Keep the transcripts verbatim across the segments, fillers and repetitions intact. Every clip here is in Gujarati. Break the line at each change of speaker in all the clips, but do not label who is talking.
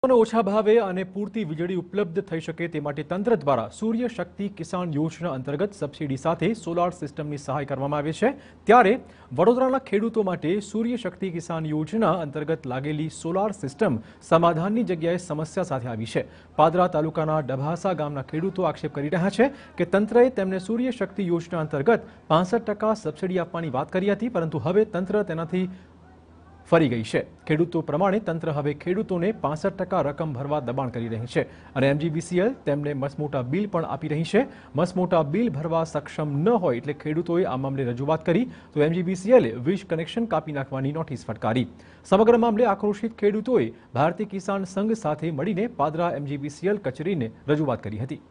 ઓછા ભાવે અને પૂરતી વીજળી ઉપલબ્ધ થઈ શકે તે માટે તંત્ર દ્વારા સૂર્ય શક્તિ કિસાન યોજના અંતર્ગત સબસિડી સાથે સોલાર સિસ્ટમની સહાય કરવામાં આવે છે। ત્યારે વડોદરાના ખેડૂતો માટે સૂર્ય શક્તિ કિસાન યોજના અંતર્ગત લાગેલી સોલાર સિસ્ટમ સમાધાનની જગ્યાએ સમસ્યા સાથે આવી છે। પાદરા તાલુકાના ડભાસા ગામના ખેડૂતો આક્ષેપ કરી રહ્યા છે કે તંત્રએ તેમને સૂર્ય શક્તિ યોજના અંતર્ગત પાંસઠ ટકા સબસિડી આપવાની વાત કરી હતી, પરંતુ હવે તંત્ર તેનાથી ફરી ગઈ છે। ખેડૂતો પ્રમાણે તંત્ર હવે ખેડૂતોને પાંસઠ ટકા રકમ ભરવા દબાણ કરી રહી છે અને એમજીવીસીએલ તેમને મસમોટા બિલ પણ આપી રહી છે। મસમોટા બિલ ભરવા સક્ષમ ન હોય એટલે ખેડૂતોએ આ મામલે રજૂઆત કરી તો એમજીવીસીએલે વીજ કનેક્શન કાપી નાખવાની નોટિસ ફટકારી। સમગ્ર મામલે આક્રોશિત ખેડૂતોએ ભારતીય કિસાન સંઘ સાથે મળીને પાદરા એમજીવીસીએલ કચેરીને રજૂઆત કરી હતી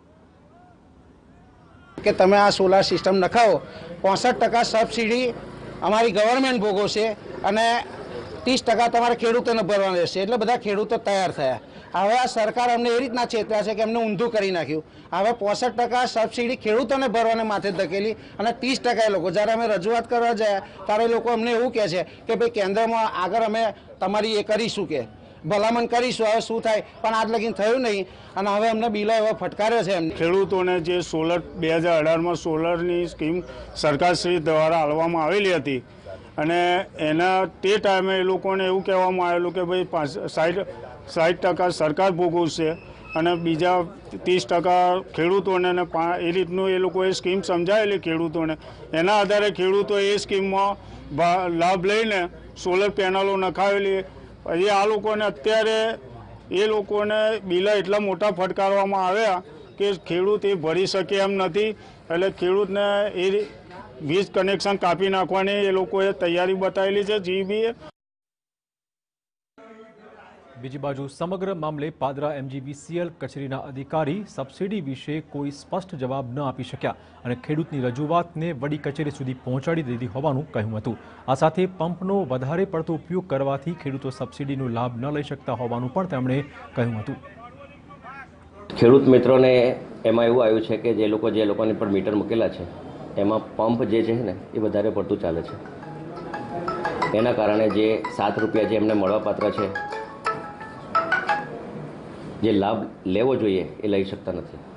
કે તમે આ સોલાર સિસ્ટમ નખાવો, પાંસઠ ટકા સબસિડી અમારી ગવર્મેન્ટ ભોગવશે અને तीस टका तमारे खेडूतोने भरवाना रहेशे। एटले बधा खेडूतो तैयार थया। हवे आ सरकार अमने ए रीतना चेतव्या छे के अमने ऊंधुं करी नाख्युं। हवे पैंसठ टका सब्सिडी खेडूतोने भरवाने माथे धकेली अने तीस टका ए लोको ज्यारे अमे रजूआत करवा जाया त्यारे ए लोको अमने एवुं कहे छे के भाई केन्द्रमां आगळ अमे तमारी ए करीशुं के भलामण करीशुं। हवे शुं थाय पण आज लगीन थयुं नहीं अने हवे अमने बिलो एवो फटकार्यो छे।
खेडूतोने जे सोलर બે હજાર અઢાર માં सोलरनी स्कीम सरकारश्री द्वारा आलवामां आवेली हती અને એના તે ટાઈમે એ લોકોને એવું કહેવામાં આવેલું કે ભાઈ પાંચ સાઠ સાઠ ટકા સરકાર ભોગવશે અને બીજા ત્રીસ ટકા ખેડૂતોને ને એ રીતનું એ લોકોએ સ્કીમ સમજાવેલી ખેડૂતોને। એના આધારે ખેડૂતો એ સ્કીમમાં લાભ લઈને સોલર પેનલો નખાવેલી। પછી આ લોકોને અત્યારે એ લોકોને બિલ એટલા મોટા ફટકારવામાં આવ્યા કે ખેડૂત એ ભરી શકે એમ નથી, એટલે ખેડૂતને એ વીજ કનેક્શન કાપી નાખવાની એ લોકોએ તૈયારી બતાવેલી છે જીબીએ।
બીજી બાજુ સમગ્ર મામલે પાદરા એમજીવીસીએલ કચેરીના અધિકારી સબસિડી વિશે કોઈ સ્પષ્ટ જવાબ ન આપી શક્યા અને ખેડૂતની રજૂઆતને વડી કચેરી સુધી પહોંચાડી દીધી હોવાનું કહ્યું હતું। આ સાથે પંપનો વધારે પડતો ઉપયોગ કરવાથી ખેડૂતો સબસિડીનો લાભ ન લઈ શકતા હોવાનું પણ તેમણે કહ્યું હતું।
ખેડૂત મિત્રોને એમાં એવું આવ્યું છે કે જે લોકો જે લોકોને પણ મીટર મૂકેલા છે એમાં પંપ જે છે ને એ વધારે પડતું ચાલે છે, એના કારણે જે સાત રૂપિયા જે એમને મળવાપાત્ર છે, જે લાભ લેવો જોઈએ એ લઈ શકતા નથી।